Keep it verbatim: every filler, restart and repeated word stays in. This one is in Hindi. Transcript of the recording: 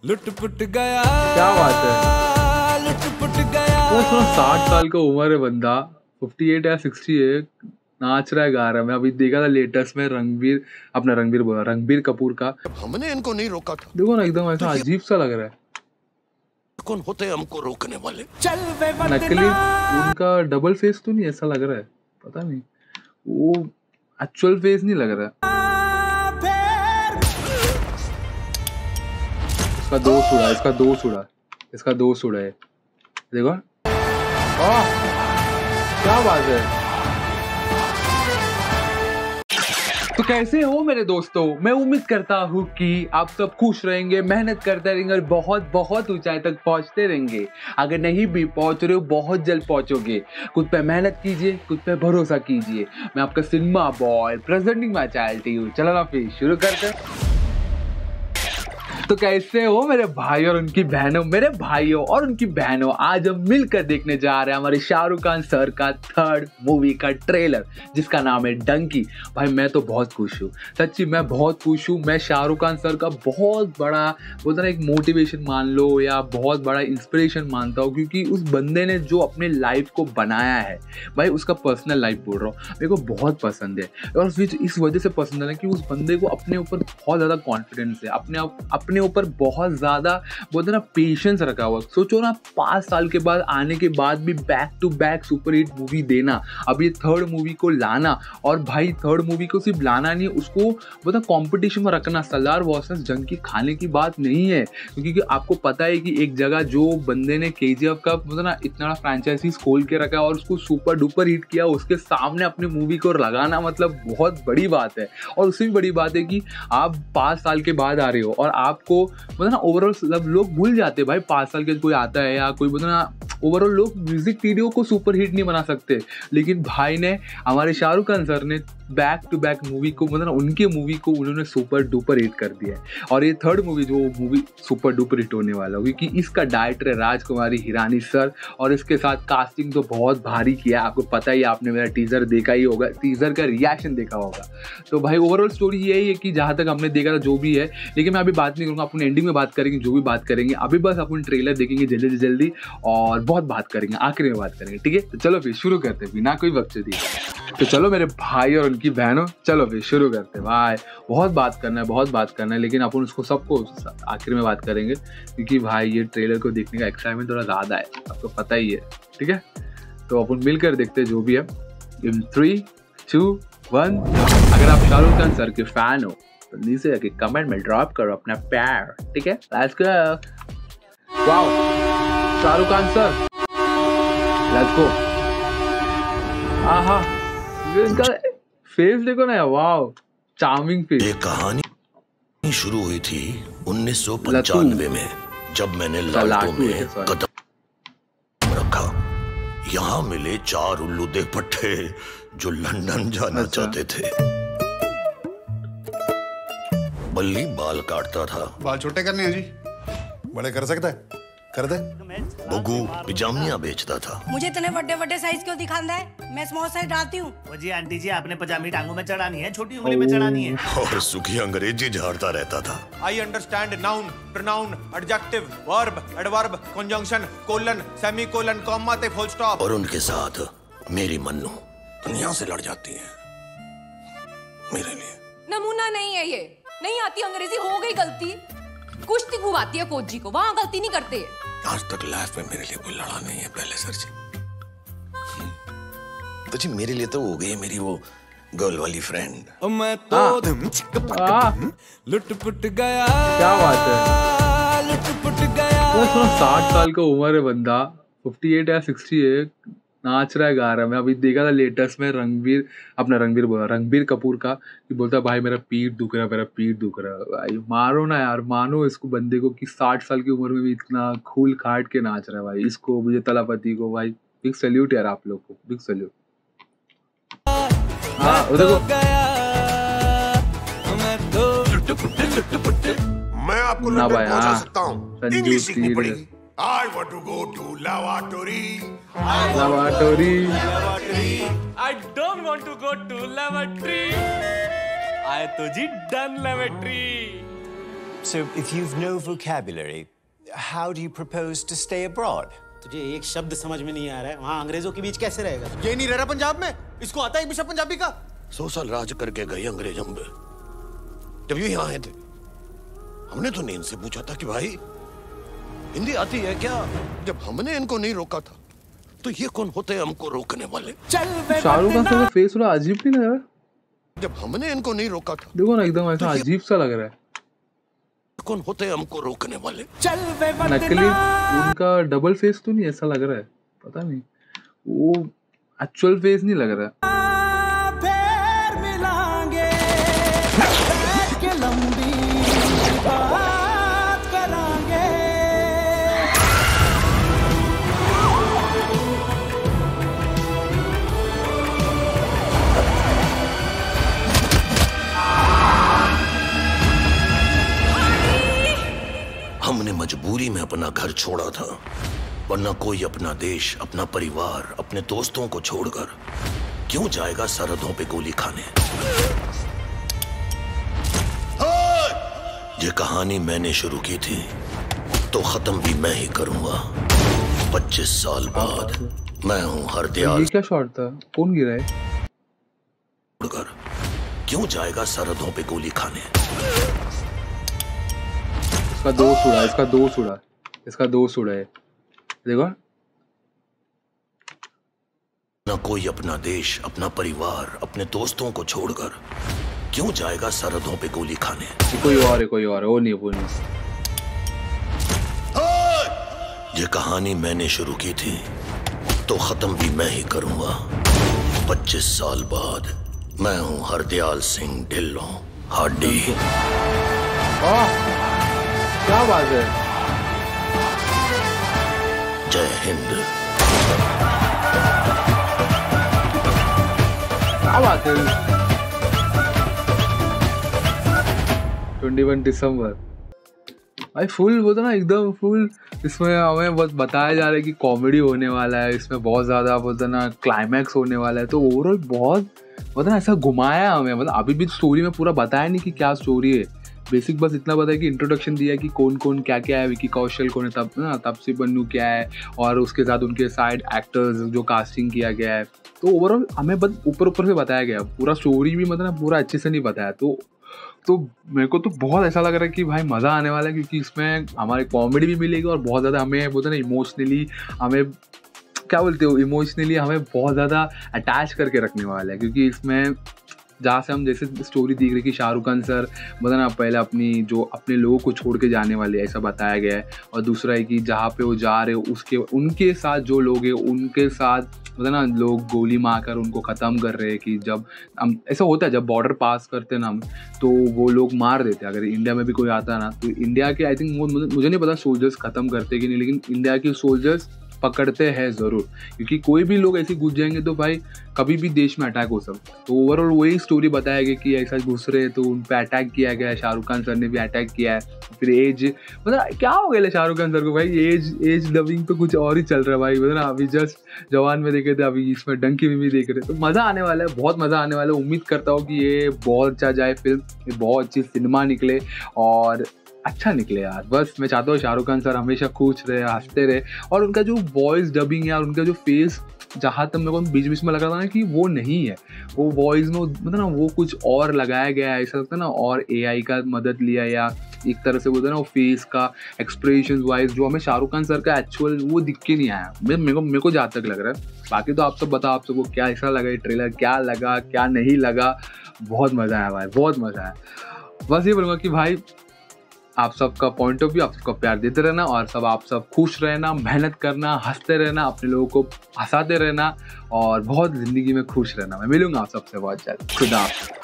लुट-पुट गया, क्या बात है, लुट-पुट गया। वो थोड़ा साठ साल का उम्र है बंदा, अट्ठावन या साठ है, नाच रहा है, गा रहा है। मैं अभी देखा था लेटेस्ट में रणबीर, अपना रणबीर बोला रणबीर कपूर का। हमने इनको नहीं रोका था। देखो ना एकदम ऐसा अजीब सा लग रहा है, कौन होते हमको रोकने वाले? चल वे नकली। उनका डबल फेस तो नहीं ऐसा लग रहा है, पता नहीं, वो एक्चुअल फेस नहीं लग रहा है। इसका दोस्त उड़ा, इसका दोस्त उड़ा, इसका दोस्त उड़ा है, देखो। आह, क्या बात है। तो कैसे हो मेरे दोस्तों, मैं उम्मीद करता हूँ कि आप सब खुश रहेंगे, मेहनत करते रहेंगे और बहुत बहुत ऊंचाई तक पहुंचते रहेंगे। अगर नहीं भी पहुंच रहे हो, बहुत जल्द पहुंचोगे। खुद पे मेहनत कीजिए, खुद पे भरोसा कीजिए। मैं आपका cinema boy presenting my channel हूँ। चलो ना फिर शुरू करते हैं। तो कैसे हो मेरे भाई और उनकी बहनों, मेरे भाइयों और उनकी बहनों, आज हम मिलकर देखने जा रहे हैं हमारे शाहरुख खान सर का थर्ड मूवी का ट्रेलर, जिसका नाम है डंकी। भाई मैं तो बहुत खुश हूँ, सच्ची मैं बहुत खुश हूँ। मैं शाहरुख खान सर का बहुत बड़ा बोलता ना एक मोटिवेशन मान लो या बहुत बड़ा इंस्पिरेशन मानता हूँ, क्योंकि उस बंदे ने जो अपने लाइफ को बनाया है, भाई उसका पर्सनल लाइफ बोल रहा हूँ, मेरे को बहुत पसंद है। और फिर इस वजह से पसंद है ना कि उस बंदे को अपने ऊपर बहुत ज़्यादा कॉन्फिडेंस है, अपने अपने अपने ऊपर बहुत ज्यादा बोलते ना पेशेंस रखा हुआ। सोचो ना, पांच साल के बाद आने के बाद भी back to back super hit movie देना, अब ये थर्ड मूवी को लाना, और भाई थर्ड मूवी को सिर्फ लाना नहीं, उसको बोलता कंपटीशन में रखना। सलार वर्सेस जंकी खाने की बात नहीं है, क्योंकि आपको पता है कि एक जगह जो बंदे ने केजीएफ का बोलता ना इतना बड़ा फ्रेंचाइजीज खोल के रखा और उसको सुपर डुपर हिट किया, उसके सामने अपनी मूवी को लगाना मतलब बहुत बड़ी बात है। और उससे भी बड़ी बात है कि आप पाँच साल के बाद आ रहे हो और आप को मतलब ना ओवरऑल सब लोग भूल जाते हैं भाई, पाँच साल के कोई आता है या कोई बोलते ना, ओवरऑल लोग म्यूजिक वीडियो को सुपर हिट नहीं बना सकते, लेकिन भाई ने, हमारे शाहरुख खान सर ने बैक टू बैक मूवी को मतलब उनके मूवी को उन्होंने सुपर डुपर हिट कर दिया है। और ये थर्ड मूवी जो मूवी सुपर डुपर हिट होने वाला है, क्योंकि इसका डायरेक्टर है राजकुमारी हिरानी सर, और इसके साथ कास्टिंग तो बहुत भारी किया है। आपको पता ही, आपने मेरा टीजर देखा ही होगा, टीजर का रिएक्शन देखा होगा। तो भाई ओवरऑल स्टोरी यही है कि जहाँ तक हमने देखा था जो भी है, लेकिन मैं अभी बात नहीं करूँगा, अपन एंडिंग में बात करेंगे, जो भी बात करेंगे। अभी बस अपन ट्रेलर देखेंगे जल्दी से जल्दी और बहुत बात करेंगे, आखिर में बात करेंगे, ठीक है। तो चलो फिर शुरू करते हैं बिना कोई वक्त दी। तो चलो मेरे भाई और उनकी बहनों, चलो फिर शुरू करते हैं। भाई बहुत बात करना है, बहुत बात करना है, लेकिन अपन उसको सबको आखिर में बात करेंगे, क्योंकि भाई ये ट्रेलर को देखने का एक्साइटमेंट थोड़ा ज़्यादा है, आपको पता ही है, ठीक है। तो अपन मिलकर देखते हैं जो भी है। In three two one. अगर आप शाहरुख खान सर के फैन हो तो नीचे जाके कमेंट में ड्रॉप करो अपना प्यार, ठीक है। Let's go. Wow, Shahrukh Khan sir, let's go. आहा, इनका फेस देखो ना, वाओ चार्मिंग फेस। ये कहानी शुरू हुई थी उन्नीस सौ पंचानवे में, जब मैंने लालटू में कदम रखा। यहाँ मिले चार उल्लू देख पट्टे जो लंदन जाना अच्छा। चाहते थे। बल्ली बाल काटता था। बाल छोटे करने हैं जी, बड़े कर सकता है, कर दे। बगू पिजामिया बेचता था। मुझे इतने बड़े बड़े साइज क्यों दिखाना है, मैं स्मॉल साइज डालती हूँ। वो जी आंटी जी, आपने पजामी टांगों में चढ़ानी है, छोटी उंगली में चढ़ानी है। और सुखी अंग्रेजी झाड़ता रहता था। I understand noun, pronoun, adjective, verb, adverb, conjunction, colon, semicolon, comma ते फुल स्टॉप। और उनके साथ मेरी मन्नू दुनिया से लड़ जाती है मेरे लिए। नमूना नहीं है ये, नहीं आती अंग्रेजी, हो गई गलती। कुश्ती खूब आती है कोच जी को, वहाँ गलती नहीं करते। आज तक लाइफ में मेरे लिए कोई लड़ा नहीं है पहले सर जी। तो जी मेरे लिए तो हो गई मेरी वो गर्ल वाली फ्रेंड। मैं तो लुट-पुट गया, क्या बात है, लुट-पुट गया। वो थोड़ा साठ साल का उम्र है बंदा, अट्ठावन या साठ है, नाच रहा है, गा रहा है। मैं अभी देखा था लेटेस्ट में रणबीर, अपना रणबीर बोला रणबीर कपूर का, कि बोलता भाई मेरा पीठ दुख रहा है, मेरा पीठ दुख रहा है। भाई मारो ना यार, मानो इसको बंदे को कि साठ साल की उम्र में भी इतना खूल खाट के नाच रहा है भाई। इसको, मुझे तलापति को, भाई बिग सैल्यूट यार, आप लोग को बिग सैल्यूट। हाँ देखो, मैं आपको ना भाई, हाँ सकता हूँ। संजू सीरी, I want to go to lavatory. lavatory. I don't want to go to lavatory. आए तो जी done lavatory. So, if you've no vocabulary, how do you propose to stay abroad? तुझे एक शब्द समझ में नहीं आ रहा है, वहाँ अंग्रेजों के बीच कैसे रहेगा? ये नहीं रह रहा पंजाब में, इसको आता है बिशप पंजाबी का? सौ साल राज करके गए अंग्रेज हम पे। जब ये यहाँ आए थे, हमने तो नहीं इनसे पूछा था कि भाई हिंदी आती है क्या? जब हमने इनको नहीं रोका था, तो ये कौन होते हैं हमको रोकने वाले? शाहरुख खान का फेस थोड़ा अजीब नहीं लग रहा? जब हमने इनको नहीं रोका था, देखो ना एकदम ऐसा अजीब सा लग रहा है। कौन होते हैं हमको रोकने वाले? नकली उनका डबल फेस तो नहीं ऐसा लग रहा है, पता नहीं वो एक्चुअल फेस नहीं लग रहा है। हमने मजबूरी में अपना घर छोड़ा था, वरना कोई अपना देश, अपना परिवार, अपने दोस्तों को छोड़कर क्यों जाएगा सरहदों पे गोली खाने? ये कहानी मैंने शुरू की थी, तो खत्म भी मैं ही करूंगा। पच्चीस साल बाद मैं हूं हरदयाल। ये क्या शॉट था? कौन गिरा है? क्यों जाएगा सरहदों पे गोली खाने? इसका दोस्त उड़ा, इसका दोस्त उड़ा, इसका दोस्त उड़ा है, देखो। ना कोई अपना देश, अपना परिवार, अपने दोस्तों को छोड़कर क्यों जाएगा सरहदों पे गोली खाने? कोई और है, कोई और है, वो नहीं, वो नहीं। ये कहानी मैंने शुरू की थी, तो खत्म भी मैं ही करूंगा। पच्चीस साल बाद मैं हूं हरदयाल सिंह ढिल्लों हाडी। क्या बात है? जय हिंद। क्या बात है? इक्कीस दिसंबर भाई फुल वो तो ना एकदम फुल। इसमें हमें बस बताया जा रहा है कि कॉमेडी होने वाला है, इसमें बहुत ज़्यादा बोलते ना क्लाइमैक्स होने वाला है, तो ओवरऑल बहुत मतलब ऐसा घुमाया हमें। मतलब अभी भी स्टोरी में पूरा बताया नहीं कि क्या स्टोरी है, बेसिक बस इतना पता है कि इंट्रोडक्शन दिया है कि कौन कौन क्या क्या है, विकी कौशल कौन है, तब ना तापसी पन्नू क्या है, और उसके साथ उनके साइड एक्टर्स जो कास्टिंग किया गया है। तो ओवरऑल हमें बस ऊपर ऊपर से बताया गया, पूरा स्टोरी भी मतलब पूरा अच्छे से नहीं बताया। तो तो मेरे को तो बहुत ऐसा लग रहा है कि भाई मज़ा आने वाला है, क्योंकि इसमें हमारे कॉमेडी भी मिलेगी और बहुत ज़्यादा हमें बोलते ना इमोशनली, हमें क्या बोलते हो इमोशनली हमें बहुत ज़्यादा अटैच करके रखने वाला है। क्योंकि इसमें जहाँ से हम जैसे स्टोरी देख रहे कि शाहरुख खान सर मतलब ना पहले अपनी जो अपने लोगों को छोड़ के जाने वाले ऐसा बताया गया है, और दूसरा है कि जहाँ पे वो जा रहे हो उसके उनके साथ जो लोग हैं उनके साथ मतलब ना लोग गोली मारकर उनको ख़त्म कर रहे हैं। कि जब हम ऐसा होता है जब बॉर्डर पास करते ना हम, तो वो लोग मार देते हैं। अगर इंडिया में भी कोई आता ना तो इंडिया के आई थिंक मुझे नहीं पता सोल्जर्स ख़त्म करते कि नहीं, लेकिन इंडिया के सोल्जर्स पकड़ते हैं ज़रूर, क्योंकि कोई भी लोग ऐसे घुस जाएंगे तो भाई कभी भी देश में अटैक हो सकता है। तो ओवरऑल वही स्टोरी बताया गया कि ऐसा घुस रहे तो उन पर अटैक किया गया है, शाहरुख खान सर ने भी अटैक किया है। फिर एज मतलब क्या हो गया शाहरुख खान सर को भाई, एज एज डबिंग तो कुछ और ही चल रहा है भाई। मतलब अभी जस्ट जवान में देखे थे, अभी इसमें डंकी में भी देख रहे, तो मज़ा आने वाला है, बहुत मज़ा आने वाला है। उम्मीद करता हूँ कि ये बहुत अच्छा जाए फिल्म, ये बहुत अच्छी सिनेमा निकले और अच्छा निकले यार। बस मैं चाहता हूँ शाहरुख खान सर हमेशा खुश रहे, हंसते रहे, और उनका जो वॉइस डबिंग यार, उनका जो फेस जहाँ तक मेरे को बीच बीच में लग रहा था ना कि वो नहीं है, वो वॉइस में मतलब ना वो कुछ और लगाया गया है, ऐसा लगता है ना, और एआई का मदद लिया, या एक तरह से बोलते हैं ना वो फेस का एक्सप्रेशन वाइज जो हमें शाहरुख खान सर का एक्चुअल वो दिख के नहीं आया मेरे को मेरे को जहाँ तक लग रहा है। बाकी तो आप सब बताओ, आप सबको क्या ऐसा लगा, ये ट्रेलर क्या लगा क्या नहीं लगा। बहुत मज़ा आया भाई, बहुत मज़ा आया। बस ये बोलूँगा कि भाई आप सबका पॉइंट ऑफ व्यू, आप सबका प्यार देते रहना, और सब आप सब खुश रहना, मेहनत करना, हंसते रहना, अपने लोगों को हंसाते रहना, और बहुत ज़िंदगी में खुश रहना। मैं मिलूंगा आप सबसे बहुत जल्द। खुदा हाफ़िज़।